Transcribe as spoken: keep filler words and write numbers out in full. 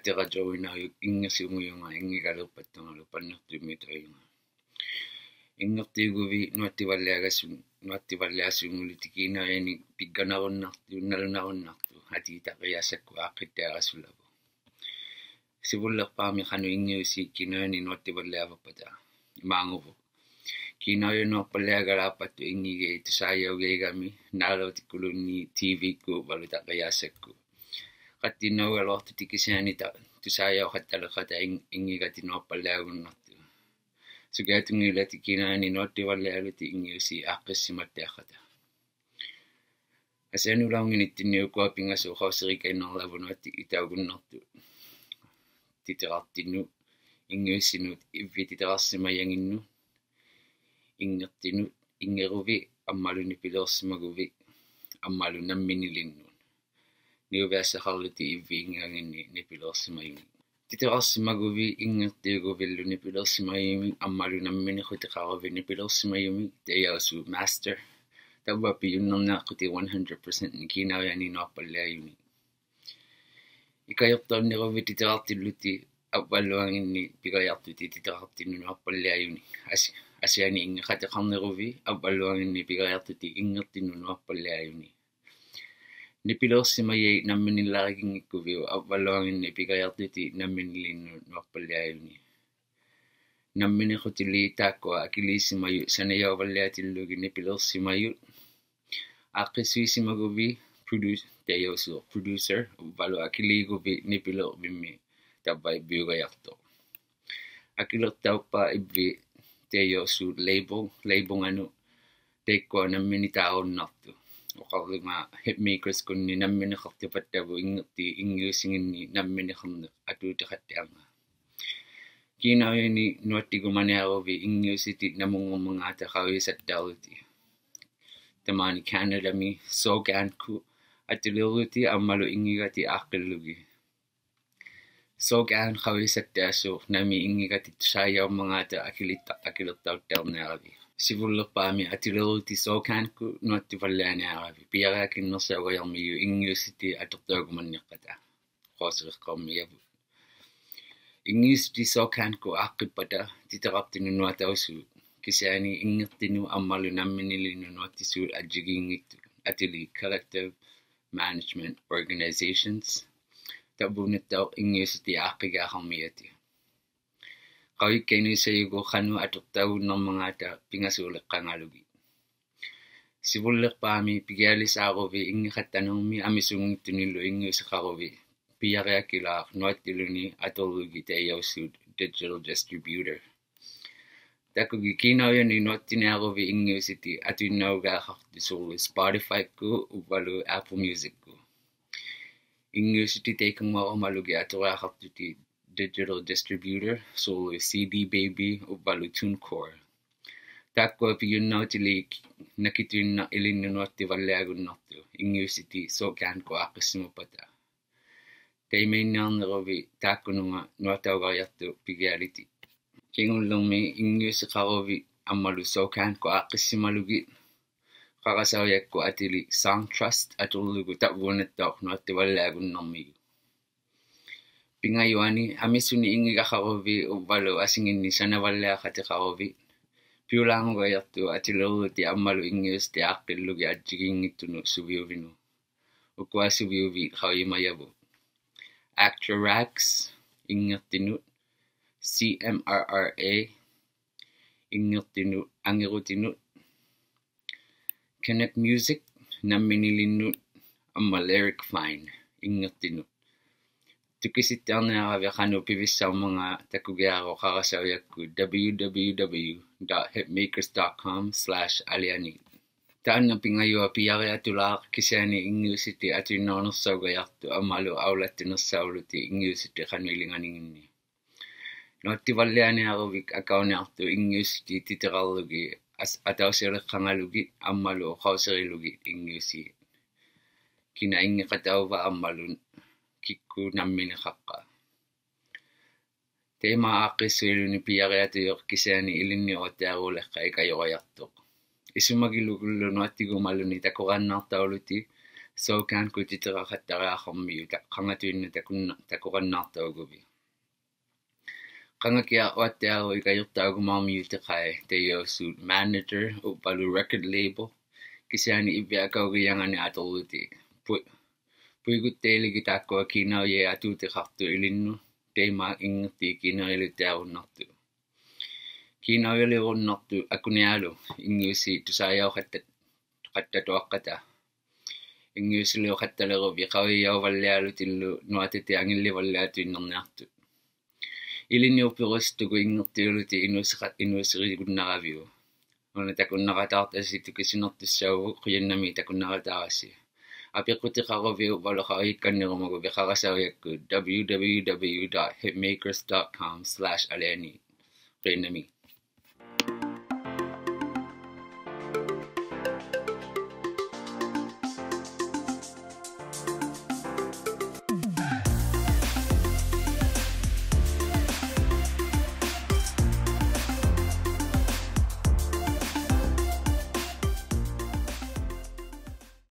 атеқатуинаюк ингерсиунгуйунга ингикалерпаттунгалу паннертуммитаюнга ингертигуви ᓄઅත්තිᕙᓕагасун ᓄઅත්තිᕙᓕасунгулити ကိ나우я닉 пикканаруннарту налунаруннарту ҳатиитақиассакку ааққиттаарассулаву сивуллерпаами қану ингиуси ကိ나우яни ᓄઅත්තිᕙᓕаваппата имаангуву ကိ나우яниорпалиагалааппатту ингиге 뚜ᓵяуᑃꒂми налаутиккулунни тивикку валутақиассакку qattinnaugaloortuti ಕಿಸಿಅನಿ 뚜ᓵяуᑃಕ್ಕата ингигати ᓄઅппалиагуннарту сугаатунгилати ကိ나우яни ᓄઅත්තිᕙᓕалути ингиуси ааққиссиматтааққата асанулаунгиниттинниукуа пингасу қаусерикаиннерлавуну атти итаугуннарту титерартинну ингиуссинут иввититерарсимаянгинну ингертину ингеруви аммалуни пилерсимагуви аммалу намминилинну ниувиассақарлути иввиингаагинни нипилерсимаюми титерарсимагуви ингертиугувиллу нипилерсимаюми аммалу намминихутеқарави нипилерсимаюми таяасу мастер таввапи юннернааққути one hundred percent ကိ나우яни ᓄઅппалиаюни икаёрторнеруви титерартиллути авваллуангинни пигаяртути титерартинну ᓄઅппалиаюни аси асиани ингеқатеқарнеруви авваллуангинни пигаяртути ингертинну ᓄઅппалиаюни нипилерсимаяи намминилларигингиккувиу авваллуангинни пигаяртути намминилинну ᓄઅппалиаюни намминихутили тааккуа акилииссимаю санаяуваллиатиллуги нипилерсимаю ааққиссуисимагуви produce таяусу producer аввалу акилиигуви нипилер вимми таввай биугаярто акилертауппа ибви таяусу label labelгану теккуа намминитааруннарту оқарлуга Hitmakerz kunni намминеқартупаттаву ингерти ингиусингинни намминеқарне атуутеқаттаанга ကိ나우яни ᓄઅත්තිгуманиаруви ингиусити намунгормангаата қависаттаарути тамани канадами соганку атилерути аммалу ингигати ааққиллуги соган қависаттаасу нами ингигати 뚜ᓵяумангаата акилитта акилертауттаарнеарави сивуллерпаами атилерути соганку ᓄઅත්තිᕙᓕаниарави пиараакиннерсаугаярмиу ингиусити атертаагуманнеққата қосеққармияву ингиусити соганку ааққиппата титерартину нуатаусу ಕಿಸಿಅನಿ ингертину аммалу намминилину ನುаттисуут аджигиингитту атили collective management organizations табунаттаа ингиусити ааққигаармиати qawikkainusayugu qanu atертаагуннэрмангаата пингасуулеққангалуги сивуллерпаами пигиалисааруви ингиқаттанерми амисунгиттуниллу ингиусеқаруви пиариакилаа ноаттилуни аторлуги таяуссуут digital distributor такуги ကိ나우яни ноаттиниаруви ингиусити атуиннаугаақарту суулу Spotify-ку увалу Apple Music-ку ингиусити тейкангмаормалуги аториақартути digital distributor solo C D baby uvalu TuneCore takko piyunnautili nakituinna ilinnu ᓄઅත්තිᕙᓕагуннарту ингиусити соокаан ко аққиссимуппата теймейннаарнеруви тааккунунга нуатаугариарту пигиалити кингуллерми ингиусеқаруви аммалу соокаан ко аққиссималуги қарасауякку атили Song Trust атурлугу таввунаттаа ᓄઅත්තිᕙᓕагуннэрмигу pingayuani amisuni ingigaqaruvi uvvalu asinginni sanavallaqatiqaruvi piulaanguayartu atileruti ammalu ingiusti aaqqillugi atjigiingittunu suviuvinu ukkuasuviuvi qawimayavu Actrorax ingertinut C M R R A ingertinut angerutinut Connect Music namminilinut amma Lyric Fine ingertinut tukisittarnearavi qanu pivissaumanga takugiaro qarasaujakku w w w dot hitmakers dot com slash alianait taanna pingayua piariatulaaq ಕಿಸಿಅನಿ ingiusiti atuinnaornersaugajartu ammalu aulattinersauluti ingiusiti qanu ilinganinginni ᓄઅත්තිᕙᓕаниарувик акаунеарту ingiusiti titerarlugi atausileqqangalugi ammalu oqauserilugi ingiusi kina ingeqatauva ammalun kikku nammineqaqqa teema aaqqissuiluni piariatuyoq ಕಿಸಿಅನಿ ilinni ottaaruuleqqa ikajorayartoq isumagilugullu ᓄઅත්තිгумалуни такорааннаартаулути sokan kutiteraqqattariaqarmiu taqqangatuinna takunna takuqannaartauguvi qangakia uattiaru ikajortaagumaarmiu teqai ᓃauᔪᒃ manager upalu record label ಕಿಸಿಅನಿивиакаугиангани аторути пу пуигуттеилиги тааккуа ಕಿನಾуяатуутеқарту илинну тейма ингерти ಕಿнауялутиаруннарту ಕಿನಾуялеруннарту акуниалу ингиуси tusаяухаттат qattatuaqqata ингиусилиоқатталеру виқавияуваллиалу тиллу нуатити ангилливаллиату иннерниарту илинниуппирустугу ингертиулути инуусеқат инуусеригуннаравиу ona takunnaratартаси тукисинертуссаагу қияннами такуннаратаараси апиққутиқаровиу валоқариикканнерумагу виқарасариакку w w w dot hitmakers dot com slash alianait қияннами